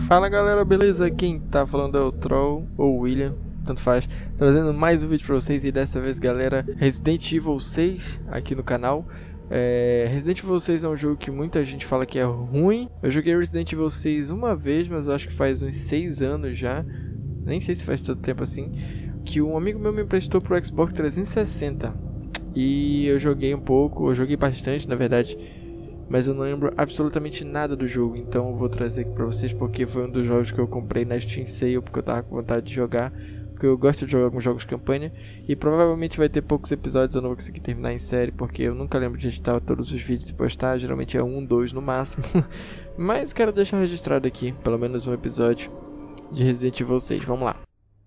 Fala galera, beleza? Quem tá falando é o Troll ou o William, tanto faz, trazendo mais um vídeo pra vocês. E dessa vez, galera, Resident Evil 6 aqui no canal. Resident Evil 6 é um jogo que muita gente fala que é ruim. Eu joguei Resident Evil 6 uma vez, mas eu acho que faz uns 6 anos já, nem sei se faz tanto tempo assim, que um amigo meu me emprestou pro Xbox 360. E eu joguei um pouco, eu joguei bastante na verdade, mas eu não lembro absolutamente nada do jogo. Então eu vou trazer aqui pra vocês porque foi um dos jogos que eu comprei na Steam Sale, porque eu tava com vontade de jogar, porque eu gosto de jogar alguns jogos de campanha. E provavelmente vai ter poucos episódios, eu não vou conseguir terminar em série, porque eu nunca lembro de editar todos os vídeos e postar, geralmente é 1, 2 no máximo. Mas quero deixar registrado aqui, pelo menos um episódio de Resident Evil 6, vamos lá.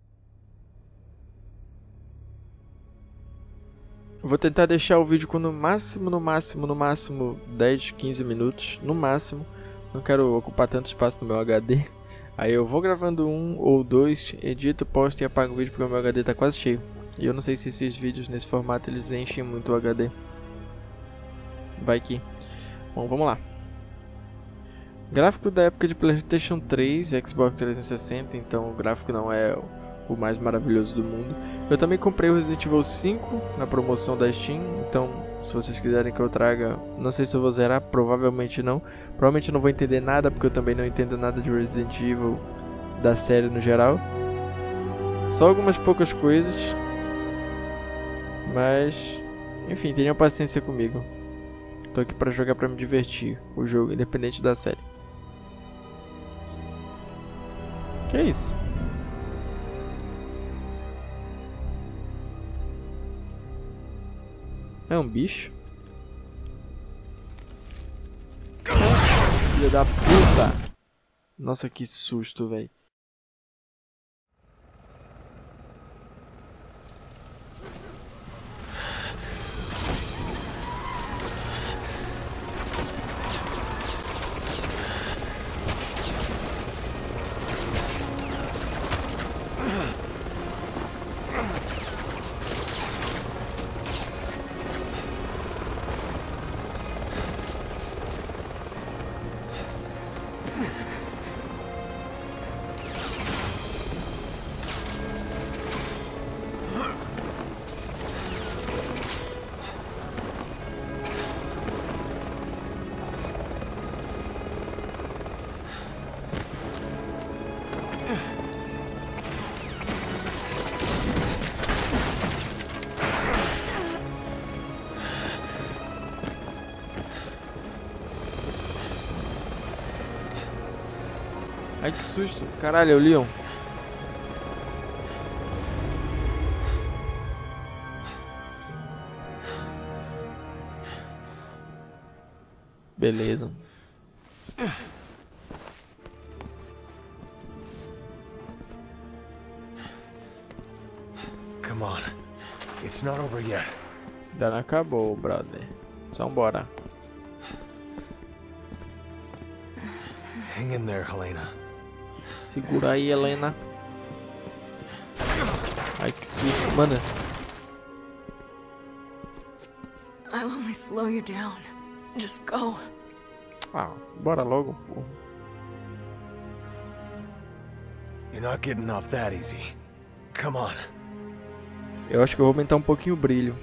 Vou tentar deixar o vídeo com no máximo 10, 15 minutos, no máximo. Não quero ocupar tanto espaço no meu HD. Aí eu vou gravando um ou dois, edito, posto e apago o vídeo porque o meu HD tá quase cheio. E eu não sei se esses vídeos nesse formato eles enchem muito o HD. Vai que. Bom, vamos lá. Gráfico da época de PlayStation 3 e Xbox 360, então o gráfico não é o mais maravilhoso do mundo. Eu também comprei o Resident Evil 5 na promoção da Steam, então se vocês quiserem que eu traga, não sei se eu vou zerar, provavelmente não. Provavelmente não vou entender nada, porque eu também não entendo nada de Resident Evil, da série no geral. Só algumas poucas coisas, mas enfim, tenham paciência comigo. Tô aqui pra jogar, pra me divertir o jogo, independente da série. Que é isso? É um bicho? Filha da puta! Nossa, que susto, velho. Ai, que susto. Caralho, é o Leon. Beleza. Come on. It's not over yet. Ainda não acabou, brother. Só bora. Hang in there, Helena. Segura aí, Helena. Ai, que susto, mano. I'll only slow you down. Just go. Ah, bora logo, pô. You're not getting off that easy. Come on. Eu acho que eu vou aumentar um pouquinho o brilho.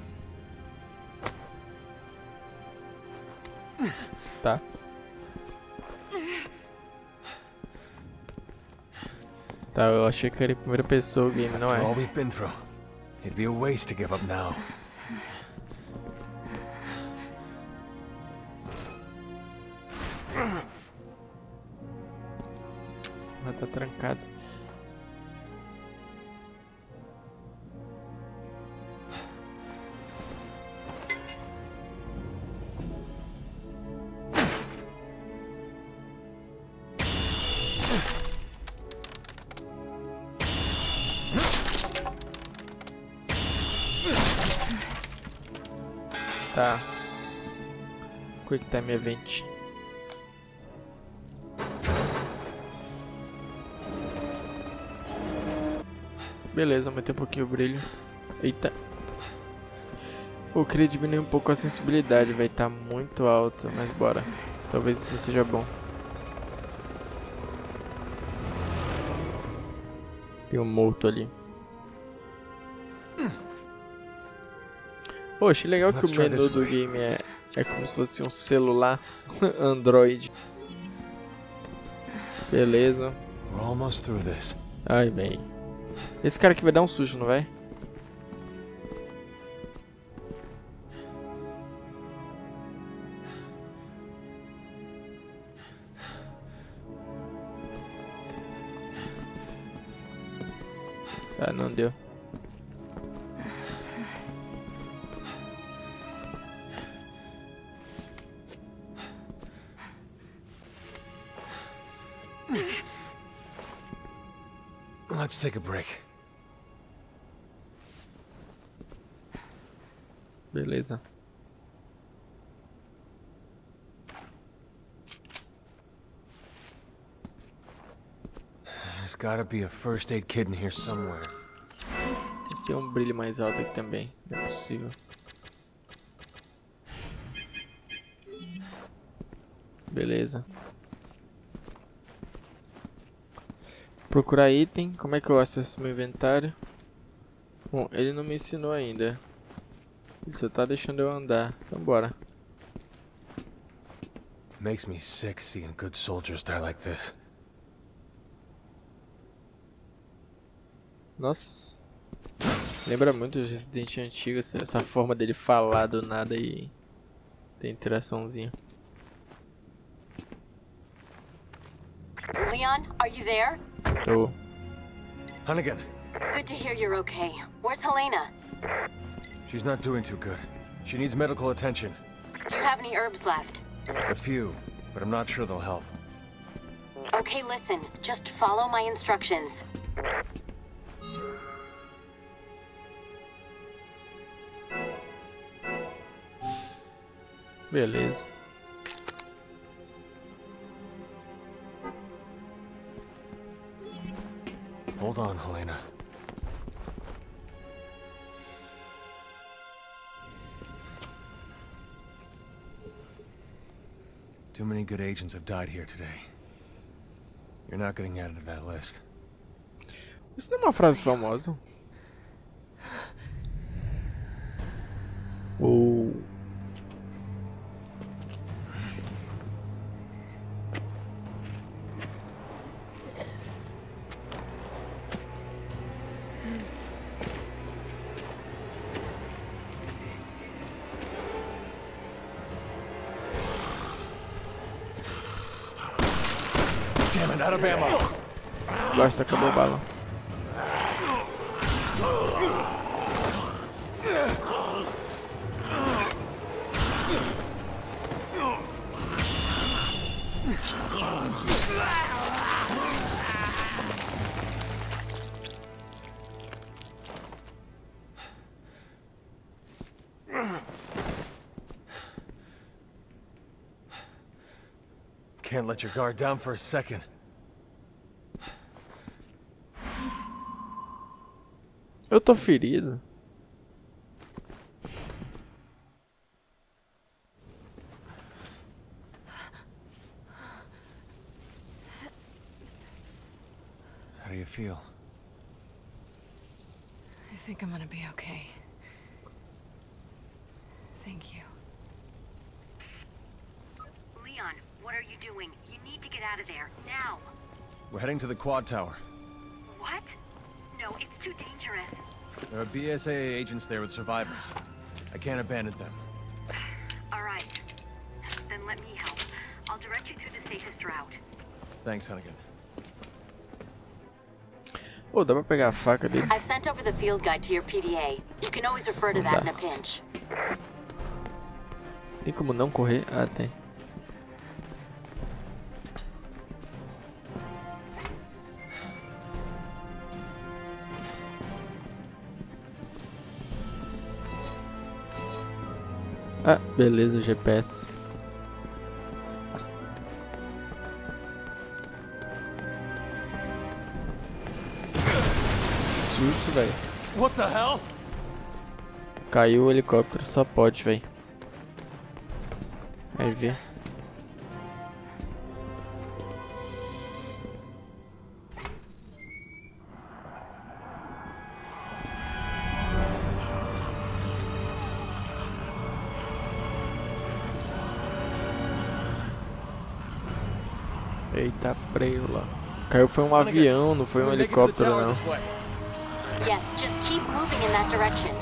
Tá. Tá, eu achei que era em primeira pessoa o game, não After all é? we've been through, it'd be a waste to give up now. Mas tá trancado. Tá. Quick Time Event. Beleza, aumentei um pouquinho o brilho. Eita. Pô, eu queria diminuir um pouco a sensibilidade, vai estar muito alta, mas bora. Talvez isso seja bom. Tem um morto ali. Poxa, legal que o menu do game é como se fosse um celular Android. Beleza. We're almost through this. Ai, bem. Esse cara aqui vai dar um susto, não vai? Ah, não deu. Let's take a break. Beleza. There's gotta be a first aid kit in here somewhere. Tem um brilho mais alto aqui também. Não é possível. Beleza. Procurar item. Como é que eu acesso meu inventário? Bom, ele não me ensinou ainda. Ele só tá deixando eu andar. Então bora. Makes me sick seeing good soldiers die like this. Nossa. Lembra muito os Resident Evil antigos, essa forma dele falar do nada e ter interaçãozinha. Leon, are you there? Oh. Hunnigan, Good to hear you're okay. Where's Helena? she's not doing too good. She needs medical attention. Do you have any herbs left? A few, but I'm not sure they'll help. Okay, listen. Just follow my instructions. Beleza. Hold on, Helena. Too many good agents have died here today. You're not getting added to that list. Isso não é uma frase famosa? Oh. Damn it, out of ammo! Basta, acabou a bala. Can't let your guard down for a second. Eu tô ferido. How do you feel? I think I'm gonna be okay. Thank you. Leon, what are you doing? You need to get out of there, now. We're heading to the quad tower. What? No, it's too dangerous. There are BSAA agents there with survivors. I can't abandon them. All right. Then let me help. I'll direct you through the safest route. Thanks, Hunnigan. Pô, dá pra pegar a faca dele? I've sent over the field guide to your PDA. You can always refer to that in a pinch. Tem como não correr? Ah, tem. Ah, beleza, GPS. Susto, velho. What the hell? Caiu o helicóptero, só pode, velho. Vai ver. Eita, preula. Caiu foi um avião, não foi um helicóptero não. Yes, just keep moving in that direction.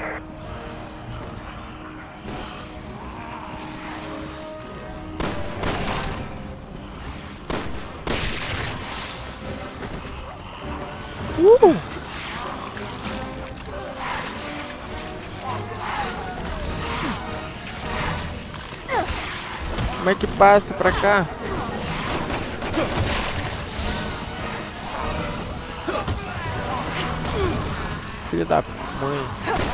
Como é que passa pra cá? Filha da mãe.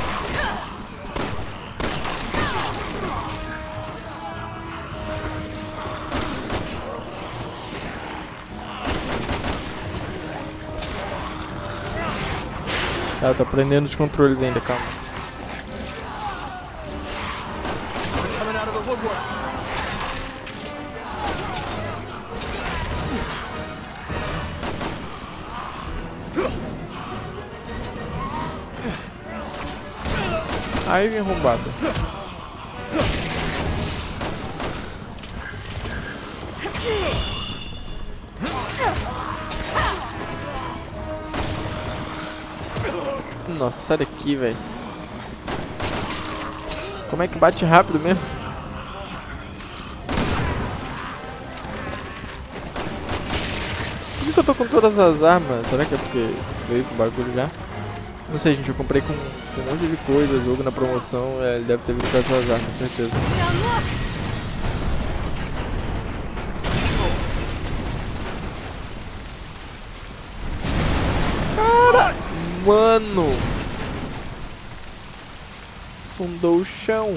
Tá, eu tô aprendendo os controles ainda, calma. Aí vem arrombado. Nossa, sai daqui, velho. Como é que bate rápido mesmo? Por que eu tô com todas as armas? Será que é porque veio com o bagulho já? Não sei, gente, eu comprei com um monte de coisa, o jogo na promoção, ele deve ter vindo com essas armas, com certeza. Cara, mano! Fundou o chão.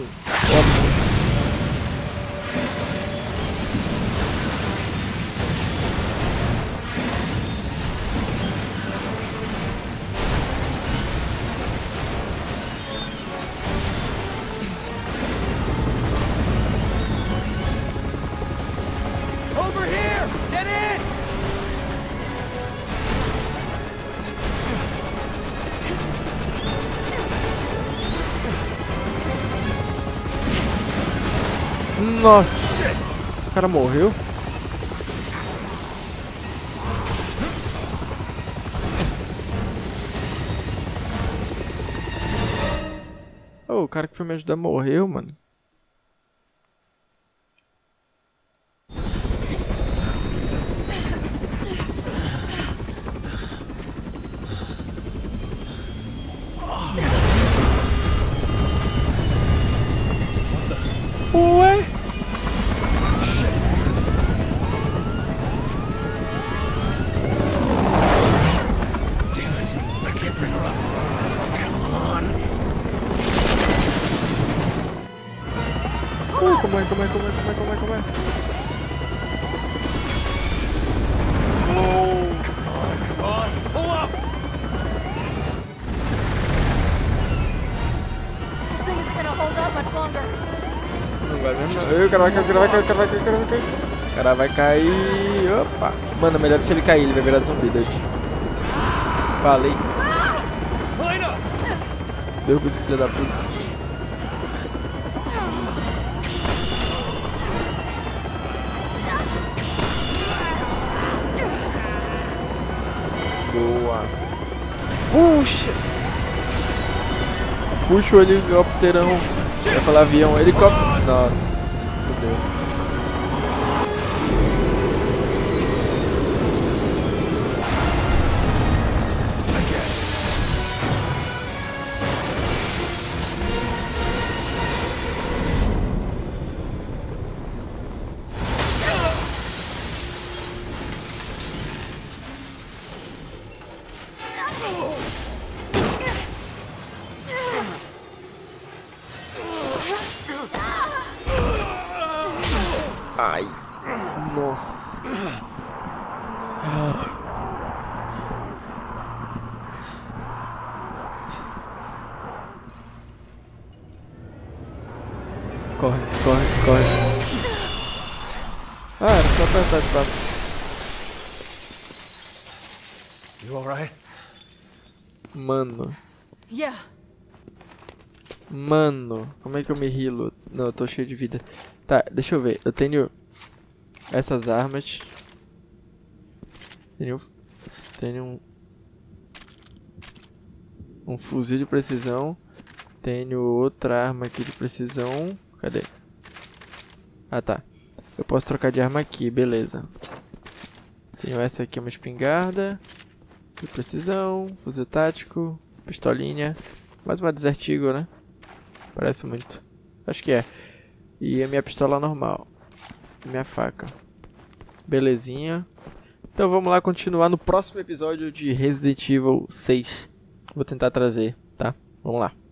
Nossa, o cara morreu. Oh, o cara que foi me ajudar morreu, mano. Ué? Como é? This thing isn't gonna hold up much longer. Não vai mesmo não. O cara vai cair. Opa. Mano, melhor se ele cair, ele vai virar zumbi daí. Falei. Deu com esse filho da puta. Boa. Puxa. Puxa o helicópterão. Vai falar avião, helicóptero. Nossa, fodeu. Ai, nossa. Corre. Ah, era só apertar de papo. You alright? Mano, como é que eu me healo? Não, eu tô cheio de vida. Tá, deixa eu ver. Eu tenho essas armas. Tenho um fuzil de precisão. Tenho outra arma aqui de precisão. Cadê? Ah, tá. Eu posso trocar de arma aqui, beleza. Tenho essa aqui, uma espingarda de precisão, fuzil tático, pistolinha. Mais uma Desert Eagle, né? Parece muito. Acho que é. E a minha pistola normal. Minha faca. Belezinha. Então vamos lá continuar no próximo episódio de Resident Evil 6. Vou tentar trazer, tá? Vamos lá.